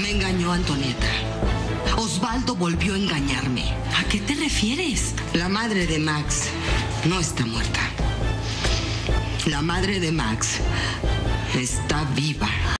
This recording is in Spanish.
Me engañó Antonieta. Osvaldo volvió a engañarme. ¿A qué te refieres? La madre de Max no está muerta. La madre de Max está viva.